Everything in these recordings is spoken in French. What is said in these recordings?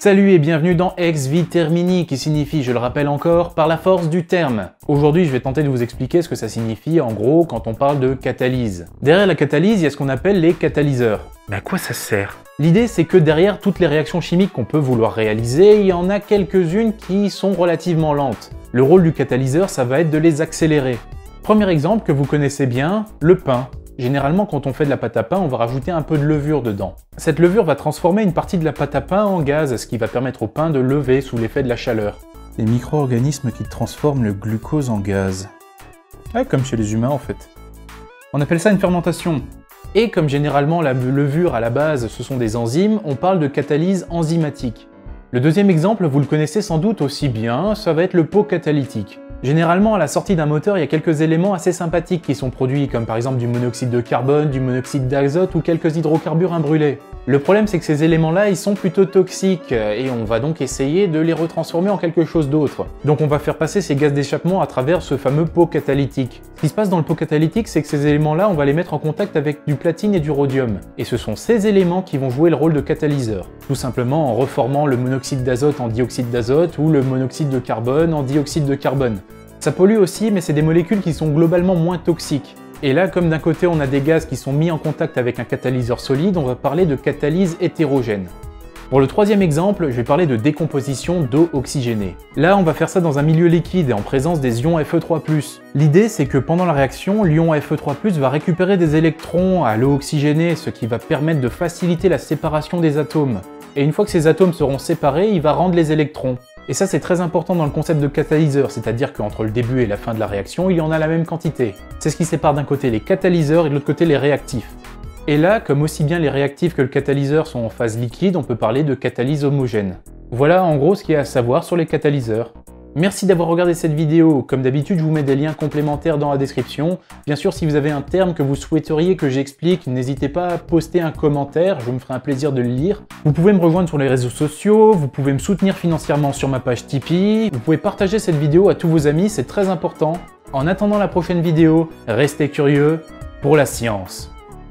Salut et bienvenue dans Ex Vi Termini, qui signifie, je le rappelle encore, par la force du terme. Aujourd'hui, je vais tenter de vous expliquer ce que ça signifie en gros quand on parle de catalyse. Derrière la catalyse, il y a ce qu'on appelle les catalyseurs. Mais à quoi ça sert? L'idée, c'est que derrière toutes les réactions chimiques qu'on peut vouloir réaliser, il y en a quelques-unes qui sont relativement lentes. Le rôle du catalyseur, ça va être de les accélérer. Premier exemple que vous connaissez bien, le pain. Généralement, quand on fait de la pâte à pain, on va rajouter un peu de levure dedans. Cette levure va transformer une partie de la pâte à pain en gaz, ce qui va permettre au pain de lever sous l'effet de la chaleur. Les micro-organismes qui transforment le glucose en gaz. Ouais, comme chez les humains en fait. On appelle ça une fermentation. Et comme généralement la levure à la base ce sont des enzymes, on parle de catalyse enzymatique. Le deuxième exemple, vous le connaissez sans doute aussi bien, ça va être le pot catalytique. Généralement, à la sortie d'un moteur, il y a quelques éléments assez sympathiques qui sont produits, comme par exemple du monoxyde de carbone, du monoxyde d'azote ou quelques hydrocarbures imbrûlés. Le problème, c'est que ces éléments-là, ils sont plutôt toxiques, et on va donc essayer de les retransformer en quelque chose d'autre. Donc on va faire passer ces gaz d'échappement à travers ce fameux pot catalytique. Ce qui se passe dans le pot catalytique, c'est que ces éléments-là, on va les mettre en contact avec du platine et du rhodium. Et ce sont ces éléments qui vont jouer le rôle de catalyseur. Tout simplement en reformant le monoxyde d'azote en dioxyde d'azote ou le monoxyde de carbone en dioxyde de carbone. Ça pollue aussi, mais c'est des molécules qui sont globalement moins toxiques. Et là, comme d'un côté on a des gaz qui sont mis en contact avec un catalyseur solide, on va parler de catalyse hétérogène. Pour le troisième exemple, je vais parler de décomposition d'eau oxygénée. Là, on va faire ça dans un milieu liquide et en présence des ions Fe3+. L'idée, c'est que pendant la réaction, l'ion Fe3+, va récupérer des électrons à l'eau oxygénée, ce qui va permettre de faciliter la séparation des atomes. Et une fois que ces atomes seront séparés, il va rendre les électrons. Et ça, c'est très important dans le concept de catalyseur, c'est-à-dire qu'entre le début et la fin de la réaction, il y en a la même quantité. C'est ce qui sépare d'un côté les catalyseurs et de l'autre côté les réactifs. Et là, comme aussi bien les réactifs que le catalyseur sont en phase liquide, on peut parler de catalyse homogène. Voilà en gros ce qu'il y a à savoir sur les catalyseurs. Merci d'avoir regardé cette vidéo. Comme d'habitude, je vous mets des liens complémentaires dans la description. Bien sûr, si vous avez un terme que vous souhaiteriez que j'explique, n'hésitez pas à poster un commentaire, je me ferai un plaisir de le lire. Vous pouvez me rejoindre sur les réseaux sociaux, vous pouvez me soutenir financièrement sur ma page Tipeee, vous pouvez partager cette vidéo à tous vos amis, c'est très important. En attendant la prochaine vidéo, restez curieux pour la science.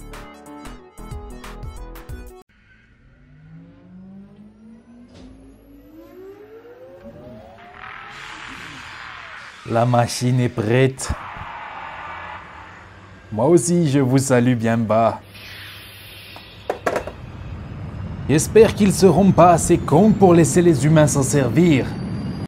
La machine est prête. Moi aussi, je vous salue bien bas. J'espère qu'ils seront pas assez cons pour laisser les humains s'en servir.